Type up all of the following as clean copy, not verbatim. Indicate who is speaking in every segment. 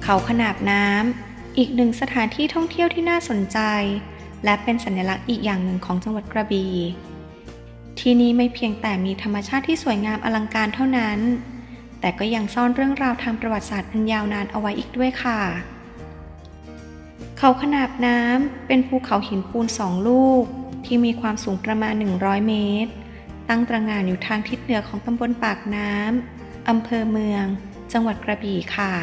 Speaker 1: เขาขนาบน้ำอีกหนึ่งสถานที่ท่องเที่ยวที่น่าสนใจและเป็นสัญลักษณ์อีกอย่างหนึ่งของจังหวัดกระบี่ที่นี่ไม่เพียงแต่มีธรรมชาติที่สวยงามอลังการเท่านั้นแต่ก็ยังซ่อนเรื่องราวทางประวัติศาสตร์อันยาวนานเอาไว้อีกด้วยค่ะเขาขนาบน้ำเป็นภูเขาหินปูน2 ลูกที่มีความสูงประมาณ100 เมตรตั้งตระหง่านอยู่ทางทิศเหนือของตำบลปากน้ำอำเภอเมืองจังหวัดกระบี่ค่ะ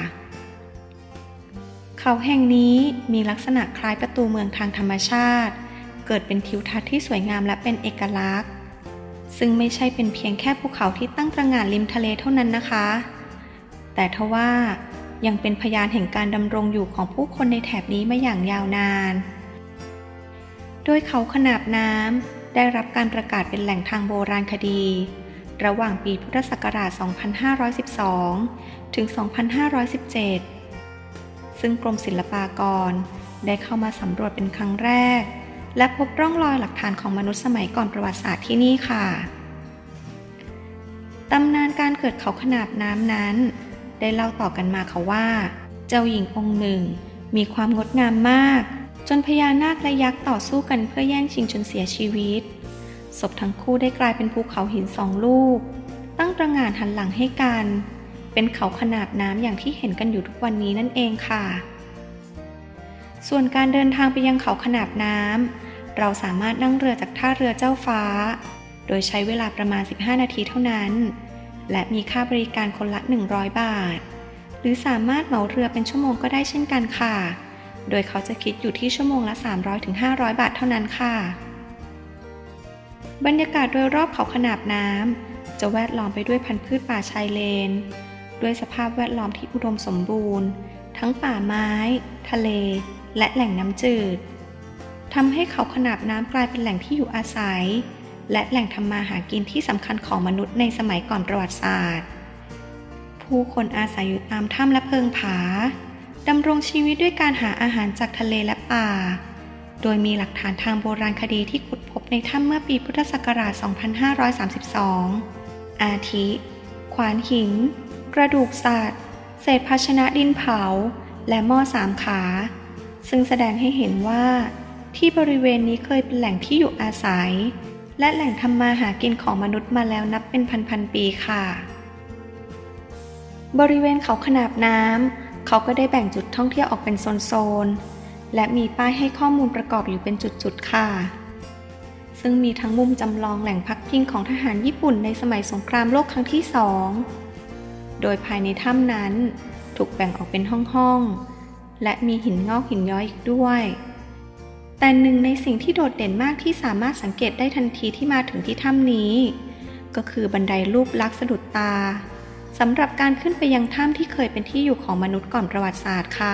Speaker 1: เขาแห่งนี้มีลักษณะคล้ายประตูเมืองทางธรรมชาติเกิดเป็นทิวทัศน์ที่สวยงามและเป็นเอกลักษณ์ซึ่งไม่ใช่เป็นเพียงแค่ภูเขาที่ตั้งตระหง่านริมทะเลเท่านั้นนะคะแต่ทว่ายังเป็นพยานแห่งการดำรงอยู่ของผู้คนในแถบนี้มาอย่างยาวนานโดยเขาขนาบน้ำได้รับการประกาศเป็นแหล่งทางโบราณคดีระหว่างปีพุทธศักราช 2512 ถึง 2517 ซึ่งกรมศิลปากรได้เข้ามาสำรวจเป็นครั้งแรกและพบร่องรอยหลักฐานของมนุษย์สมัยก่อนประวัติศาสตร์ที่นี่ค่ะตำนานการเกิดเขาขนาบน้ำนั้นได้เล่าต่อกันมาค่ะว่าเจ้าหญิงองค์หนึ่งมีความงดงามมากจนพญานาคและยักษ์ต่อสู้กันเพื่อแย่งชิงจนเสียชีวิตศพทั้งคู่ได้กลายเป็นภูเขาหิน2 ลูกตั้งตระหง่านหันหลังให้กันเป็นเขาขนาบน้ำอย่างที่เห็นกันอยู่ทุกวันนี้นั่นเองค่ะส่วนการเดินทางไปยังเขาขนาบน้ำเราสามารถนั่งเรือจากท่าเรือเจ้าฟ้าโดยใช้เวลาประมาณ15 นาทีเท่านั้นและมีค่าบริการคนละ100 บาทหรือสามารถเหมาเรือเป็นชั่วโมงก็ได้เช่นกันค่ะโดยเขาจะคิดอยู่ที่ชั่วโมงละ300-500 บาทเท่านั้นค่ะบรรยากาศโดยรอบเขาขนาบน้ำจะแวดล้อมไปด้วยพันธุ์พืชป่าชายเลนด้วยสภาพแวดล้อมที่อุดมสมบูรณ์ทั้งป่าไม้ทะเลและแหล่งน้ำจืดทำให้เขาขนาบน้ำกลายเป็นแหล่งที่อยู่อาศัยและแหล่งทำมาหากินที่สำคัญของมนุษย์ในสมัยก่อนประวัติศาสตร์ผู้คนอาศัยอยู่ตามถ้ำและเพิงผาดำรงชีวิตด้วยการหาอาหารจากทะเลและป่าโดยมีหลักฐานทางโบราณคดีที่ขุดพบในถ้ำเมื่อปีพุทธศักราช 2532 อาทิขวานหินกระดูกสัตว์เศษภาชนะดินเผาและหม้อ3 ขาซึ่งแสดงให้เห็นว่าที่บริเวณนี้เคยเป็นแหล่งที่อยู่อาศัยและแหล่งทำมาหากินของมนุษย์มาแล้วนับเป็นพันปีค่ะบริเวณเขาขนาบน้ำเขาก็ได้แบ่งจุดท่องเที่ยวออกเป็นโซนๆและมีป้ายให้ข้อมูลประกอบอยู่เป็นจุดๆค่ะซึ่งมีทั้งมุมจำลองแหล่งพักพิงของทหารญี่ปุ่นในสมัยสงครามโลกครั้งที่ 2โดยภายในถ้ำนั้นถูกแบ่งออกเป็นห้องๆและมีหินงอกหินย้อยอีกด้วยแต่หนึ่งในสิ่งที่โดดเด่นมากที่สามารถสังเกตได้ทันทีที่มาถึงที่ถ้ำนี้ก็คือบันไดรูปลักษณ์สะดุดตาสำหรับการขึ้นไปยังถ้ำที่เคยเป็นที่อยู่ของมนุษย์ก่อนประวัติศาสตร์ค่ะ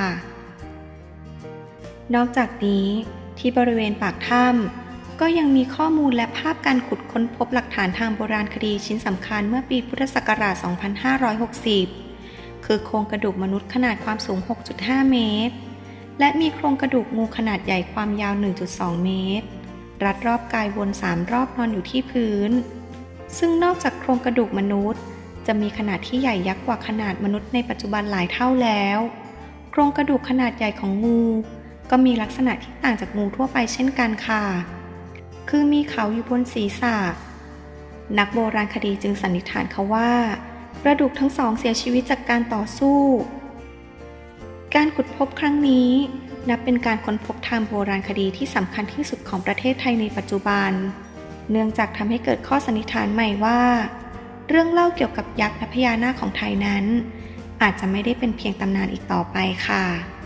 Speaker 1: นอกจากนี้ที่บริเวณปากถ้ำก็ยังมีข้อมูลและภาพการขุดค้นพบหลักฐานทางโบราณคดีชิ้นสำคัญเมื่อปีพุทธศักราช 2560 คือโครงกระดูกมนุษย์ขนาดความสูง 6.5 เมตรและมีโครงกระดูกงูขนาดใหญ่ความยาว 1.2 เมตรรัดรอบกายวน3 รอบนอนอยู่ที่พื้นซึ่งนอกจากโครงกระดูกมนุษย์จะมีขนาดที่ใหญ่ยักษ์กว่าขนาดมนุษย์ในปัจจุบันหลายเท่าแล้วโครงกระดูกขนาดใหญ่ของงูก็มีลักษณะที่ต่างจากงูทั่วไปเช่นกันค่ะคือมีเขาอยู่บนศีรษะนักโบราณคดีจึงสันนิษฐานเขาว่ากระดูกทั้งสองเสียชีวิตจากการต่อสู้การขุดพบครั้งนี้นับเป็นการค้นพบทางโบราณคดีที่สำคัญที่สุดของประเทศไทยในปัจจุบันเนื่องจากทำให้เกิดข้อสันนิษฐานใหม่ว่าเรื่องเล่าเกี่ยวกับยักษ์และพญานาคของไทยนั้นอาจจะไม่ได้เป็นเพียงตำนานอีกต่อไปค่ะ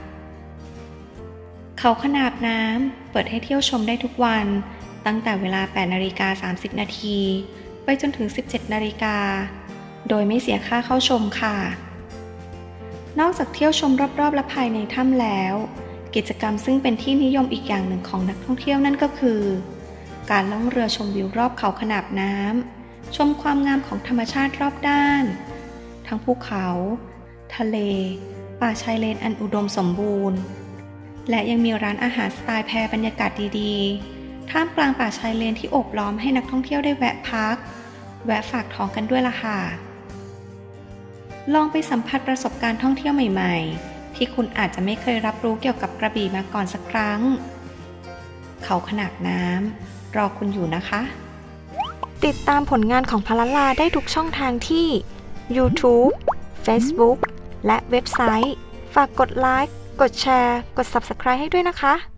Speaker 1: เขาขนาบน้ำเปิดให้เที่ยวชมได้ทุกวันตั้งแต่เวลา 8:30 น.ไปจนถึง 17:00 น.โดยไม่เสียค่าเข้าชมค่ะนอกจากเที่ยวชมรอบๆและภายในถ้ำแล้วกิจกรรมซึ่งเป็นที่นิยมอีกอย่างหนึ่งของนักท่องเที่ยวนั่นก็คือการล่องเรือชมวิวรอบเขาขนาบน้ำชมความงามของธรรมชาติรอบด้านทั้งภูเขาทะเลป่าชายเลนอันอุดมสมบูรณ์และยังมีร้านอาหารสไตล์แพบรรยากาศดีๆท่ามกลางป่าชายเลนที่โอบล้อมให้นักท่องเที่ยวได้แวะพักแวะฝากท้องกันด้วยล่ะค่ะลองไปสัมผัสประสบการณ์ท่องเที่ยวใหม่ๆที่คุณอาจจะไม่เคยรับรู้เกี่ยวกับกระบี่มาก่อนสักครั้งเขาขนากน้ำรอคุณอยู่นะคะ ติดตามผลงานของพลลาได้ทุกช่องทางที่ YouTube Facebook และเว็บไซต์ ฝากกดไลค์ กดแชร์ กด Subscribe ให้ด้วยนะคะ